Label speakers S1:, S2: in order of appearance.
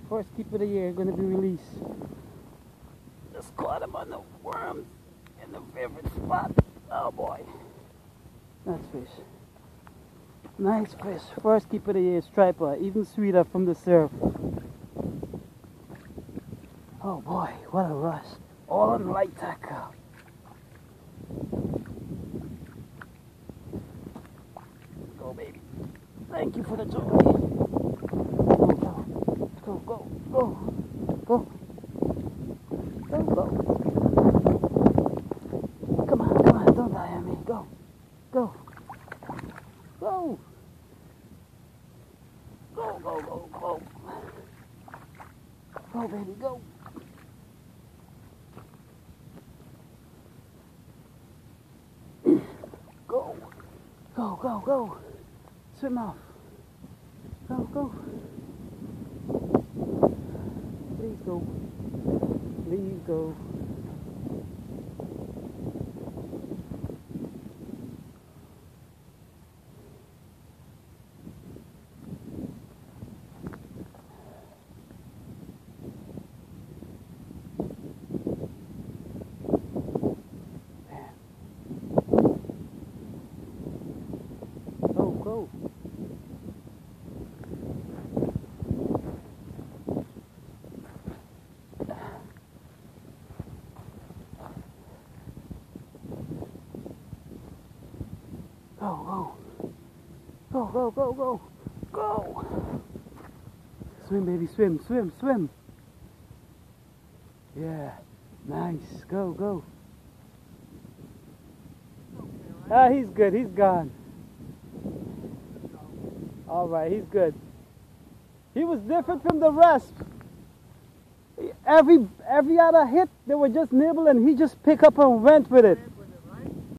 S1: First keep of the year going to be released. Just caught him on the worms in the favorite spot. Oh boy. Nice fish. Nice fish. First keep of the year, striper. Even sweeter from the surf. Oh boy, what a rush. All on light tackle. Go baby. Thank you for the joy. Go, go, go, go, go, go. Come on, don't die on me. Go, go, go, go, go, go, go. Go, baby, go. Go, go, go, go. Swim off. Go, go. Please go. Please go. Go, go. Go, go, go, go, go, go. Swim, baby, swim, swim, swim. Yeah, nice. Go, go. Ah, he's good. He's gone. All right, he's good. He was different from the rest. Every other hit, they were just nibbling. He just picked up and went with it.